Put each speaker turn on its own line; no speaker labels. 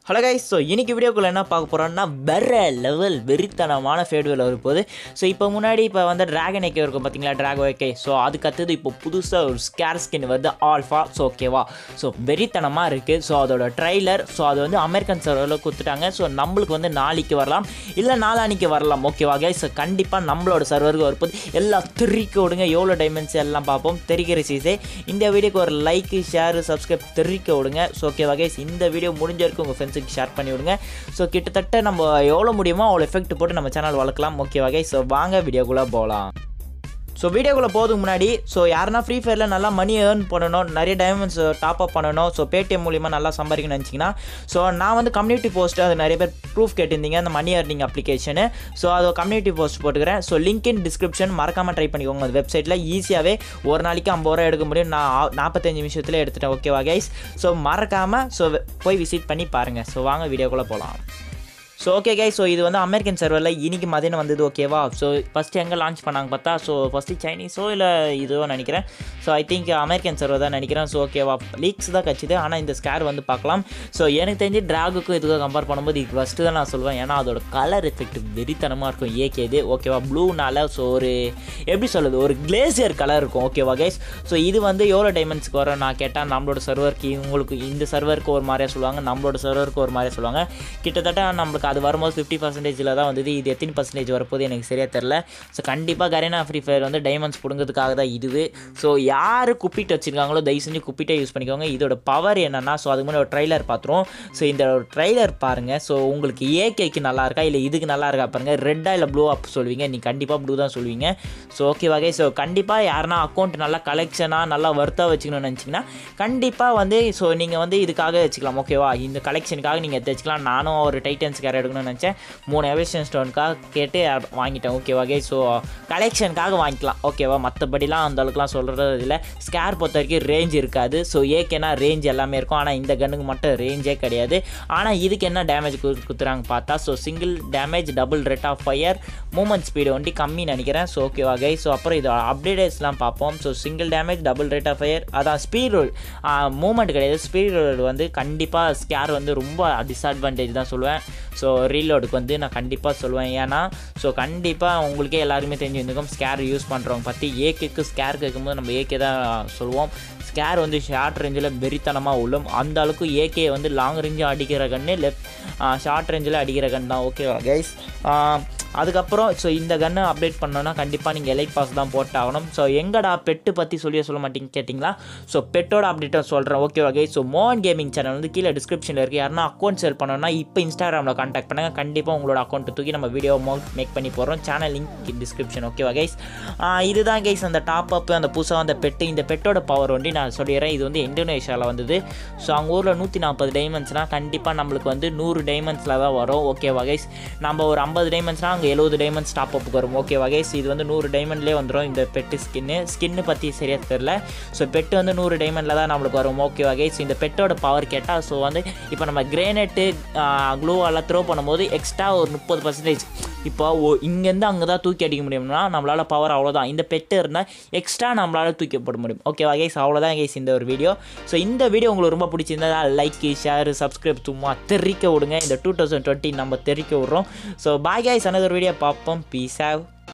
Hello guys, so இன்றைக்கி வீடியோக்குள்ளே என்ன பார்க்க போகிறோம்னா வேறு லெவல் வெறித்தனமான ஃபேடுவல் வரப்போகுது. ஸோ இப்போ முன்னாடி வந்து ட்ராகன் ஏகே இருக்கும் பார்த்தீங்களா, ட்ராகோ ஏகே. ஸோ அதுக்கு அடுத்தது இப்போ புதுசாக ஒரு ஸ்கேர் ஸ்கின் வருது ஆல்ஃபா. ஸோ ஓகேவா, ஸோ வெறித்தனமாக இருக்குது. ஸோ அதோட ட்ரைலர் அது வந்து அமெரிக்கன் சர்வரில் கொடுத்துட்டாங்க. ஸோ நம்மளுக்கு வந்து நாளைக்கு வரலாம், இல்லை நாளானிக்கு வரலாம். ஓகேவா கைஸ், ஸோ கண்டிப்பாக நம்மளோட சர்வருக்கு வரப்போது. எல்லாம் தெரிவிக்க விடுங்க, எவ்வளோ டைமண்ட்ஸ் எல்லாம் பார்ப்போம். தெரிகிற சீஸே இந்த வீடியோக்கு ஒரு லைக், ஷேர், சப்ஸ்கிரைப் தெரிவிக்க விடுங்க. ஸோ ஓகேவா கைஸ், இந்த வீடியோ முடிஞ்ச வரைக்கும் உங்கள் ஃப்ரெண்ட்ஸுக்கு ஷேர் பண்ணி விடுங்க. ஸோ கிட்டத்தட்ட நம்ம எவ்வளோ முடியுமோ அவ்வளோ எஃபெக்ட் போட்டு நம்ம சேனல் வளர்க்கலாம். ஓகேவா கைஸ், ஸோ வாங்க வீடியோக்குள்ளே போகலாம். ஸோ வீடியோக்குள்ளே போகிறதுக்கு முன்னாடி யாருன்னா ஃப்ரீ ஃபயரில் நல்லா மணி ஏர்ன் பண்ணணும், நிறைய டைமண்ட்ஸ் டாப் அப் பண்ணணும், ஸோ பேடிஎம் மூலிமா நல்லா சம்பாதிக்கணும்னு நினச்சிங்கன்னா, ஸோ நான் வந்து கம்யூனிட்டி போஸ்ட்டு அது நிறைய பேர் ப்ரூஃப் கேட்டிருந்தீங்க அந்த மணி ஏர்னிங் அப்ளிகேஷனு. ஸோ அதை கம்யூனிட்டி போஸ்ட் போட்டுக்கிறேன். ஸோ லிங்க் இன் டிஸ்கிரிப்ஷன், மறக்காமல் ட்ரை பண்ணிக்கோங்க. அந்த வெப்சைட்டில் ஈஸியாகவே ஒரு நாளைக்கு 50 ரூபா எடுக்க முடியும். நான் 45 நிமிஷத்தில் எடுத்துட்டேன். ஓகேவா கைஸ், ஸோ மறக்காமல் போய் விசிட் பண்ணி பாருங்கள். ஸோ வாங்க வீடியோக்குள்ளே போகலாம். ஸோ ஓகே கைஸ், ஸோ இது வந்து அமெரிக்கன் சர்வரில் இன்றைக்கி மதியம் வந்தது. ஓகேவா, ஸோ ஃபஸ்ட்டு எங்கே லான்ச் பண்ணாங்க பார்த்தா, ஸோ ஃபஸ்ட்டு சைனீஸோ இல்லை இதுவோ நினைக்கிறேன். So I think American server தான் நினைக்கிறேன். ஸோ ஓகேவா, லீக்ஸ் தான் கட்சிது. ஆனால் இந்த ஸ்கேர் வந்து பார்க்கலாம். ஸோ எனக்கு தெரிஞ்சு ட்ராகுக்கும் இதுக்கும் கம்பேர் பண்ணும்போது இது ஃபஸ்ட்டு தான் நான் சொல்லுவேன். ஏன்னா அதோட கலர் எஃபெக்ட் வெறித்தனமாக இருக்கும் ஏகேது. ஓகேவா, ப்ளூனால ஸோ ஒரு எப்படி சொல்லுது, ஒரு கிளேசியர் கலர் இருக்கும். ஓகேவா கைஸ், ஸோ இது வந்து எவ்வளோ டைமண்ட்ஸ்க்கு வரும் நான் கேட்டால், நம்மளோட சர்வருக்கு உங்களுக்கு இந்த சர்வருக்கு ஒரு மாதிரியாக சொல்லுவாங்க, நம்மளோட சர்வருக்கு ஒரு மாதிரியாக சொல்லுவாங்க. கிட்டத்தட்ட நம்மளுக்கு அது வரும்போது 50% தான் வந்தது. இது எத்தனை பர்சன்டேஜ் வரப்போது எனக்கு சரியாக தெரில. ஸோ கண்டிப்பாக கரீனா ஃப்ரீ ஃபயர் வந்து டைமண்ட்ஸ் பிடுங்கிறதுக்காக தான் இதுவே. ஸோ யார் குப்பிட்டு வச்சுருக்காங்களோ தயவு செஞ்சு குப்பிட்டே யூஸ் பண்ணிக்கோங்க. இதோட பவர் என்னென்னா, ஸோ அதுக்கு முன்னாடி ஒரு ட்ரைலர் பார்த்துருவோம். ஸோ இந்த ஒரு ட்ரைலர் பாருங்கள். ஸோ உங்களுக்கு ஏகேக்கு நல்லா இருக்கா இல்லை இதுக்கு நல்லா இருக்கா பாருங்கள். ரெட்டா இல்லை ப்ளூ அப் சொல்லுவீங்க, நீங்கள் கண்டிப்பாக ப்ளூ தான் சொல்லுவீங்க. ஸோ ஓகே வகை, ஸோ கண்டிப்பாக யாருன்னா அக்கௌண்ட் நல்லா கலெக்ஷனாக நல்லா ஒர்த்தாக வச்சுக்கணும்னு நினச்சிங்கன்னா கண்டிப்பாக வந்து ஸோ நீங்கள் வந்து இதுக்காக வச்சுக்கலாம். ஓகேவா, இந்த கலெக்ஷனுக்காக நீங்கள் எடுத்து வச்சுக்கலாம். நானும் ஒரு டைட்டன்ஸ் கேர் எடுக்கணும்னு நினச்சேன். 3 எவல்யூஷன் ஸ்டோனுக்காக கேட்டு வாங்கிட்டேன். ஓகேவா கைஸ், ஸோ கலெக்ஷனுக்காக வாங்கிக்கலாம். ஓகேவா, மற்றபடிலாம் அந்த அளவுக்குலாம் சொல்கிறது இல்லை. ஸ்கேர் பொறுத்த வரைக்கும் ரேஞ்ச் இருக்காது. ஸோ ஏகேனா ரேஞ்ச் எல்லாமே இருக்கும். ஆனால் இந்த கன்னுக்கு மட்டும் ரேஞ்சே கிடையாது. ஆனால் இதுக்கு என்ன டேமேஜ் கொடுத்துறாங்க பார்த்தா, so single damage, double rate of fire, movement speed வண்டி கம்மி நினைக்கிறேன். ஸோ ஓகேவா கைஸ், ஸோ அப்புறம் இது அப்டேட்ஸ்லாம் பார்ப்போம். So single damage, double rate of fire, அதான் ஸ்பீட் ரோல் மூவ்மெண்ட் கிடையாது. ஸ்பீட் ரோல் வந்து கண்டிப்பாக ஸ்கேர் வந்து ரொம்ப டிஸ்அட்வான்டேஜ் தான் சொல்லுவேன். ஸோ ரீலோடுக்கு வந்து நான் கண்டிப்பாக சொல்லுவேன். ஏன்னா ஸோ கண்டிப்பாக உங்களுக்கே எல்லாருமே தெரிஞ்சு இருந்துக்கும் ஸ்கேர் யூஸ் பண்ணுறவங்க பற்றி. ஏகேக்கு ஸ்கேர் கேட்கும்போது நம்ம ஏகே தான் சொல்லுவோம். ஸ்கேர் வந்து ஷார்ட் ரேஞ்சில் வெறித்தனமாக உள்ளும். அந்த அளவுக்கு ஏகே வந்து லாங் ரேஞ்சு அடிக்கிற கன்று, ஷார்ட் ரேஞ்சில் அடிக்கிற கன் தான். ஓகேவா கைஸ், அதுக்கப்புறம் ஸோ இந்த கன்னை அப்டேட் பண்ணோன்னா கண்டிப்பாக நீங்கள் எலைட் பாஸ் தான் போட்டாகணும். ஸோ எங்கடா பெட்டு பற்றி சொல்ல மாட்டீங்க கேட்டிங்களா, ஸோ பெட்டோட அப்டேட்டை சொல்கிறேன். ஓகேவா கைஸ், ஸோ மோகன் கேமிங் சேனல் வந்து கீழே டிஸ்கிரிப்ஷனில் இருக்குது. யாருன்னா அக்கௌண்ட் சேல் பண்ணோன்னா இப்போ இன்ஸ்டாகிராமில் கான்டாக்ட் பண்ணுங்கள். கண்டிப்பாக உங்களோட அக்கௌண்ட்டை தூக்கி நம்ம வீடியோ மேக் பண்ணி போடுறோம். Channel link description. ஓகேவா கைஸ், இதுதான் கைஸ் அந்த டாப் அப், அந்த புதுசாக அந்த பெட்டு. இந்த பெட்டோட பவர் வந்து நான் சொல்லிடுறேன். இது வந்து இந்தோனேஷியாவில் வந்தது. ஸோ அவங்க ஊரில் 140 டைமண்ட்ஸ்னால் கண்டிப்பாக நம்மளுக்கு வந்து 100 டைமண்ட்ஸில் தான் வரும். ஓகேவா கைஸ், நம்ம ஒரு 50 டைமண்ட்ஸ்னால் அங்கே 70 டைமண்ட்ஸ் டாப் அப்புக்கு வரும். ஓகேவா கைஸ், இது வந்து 100 டைமண்ட்லேயே வந்துடும். இந்த பெட்டு ஸ்கின்னு பற்றி சரியாக தெரில. ஸோ பெட்டு வந்து 100 டைமண்டில் தான் நம்மளுக்கு வரும். ஓகேவா கைஸ், இந்த பெட்டோட பவர் கேட்டால், ஸோ வந்து இப்போ நம்ம கிரேனேட்டு க்ளூ எல்லாம் த்ரோ பண்ணும்போது எக்ஸ்ட்ரா ஒரு 30% இப்போ இங்கேருந்து அங்கே தான் தூக்கி அடிக்க முடியும்னா நம்மளால் பவர் அவ்வளோதான். இந்த பெட்டு இருந்தால் எக்ஸ்ட்ரா நம்மளால் தூக்கி போட முடியும். ஓகேவா கைஸ், அவ்வளோதான் கைஸ் இந்த ஒரு வீடியோ. ஸோ இந்த வீடியோ உங்களுக்கு ரொம்ப பிடிச்சிருந்தா லைக், ஷேர், சப்ஸ்கிரைப் சும்மா தெரிவிக்க விடுங்க. இந்த 2020 நம்ம தெரிவிக்க விட்றோம். So bye guys, another video பார்ப்போம். பீஸ் ஆவ்.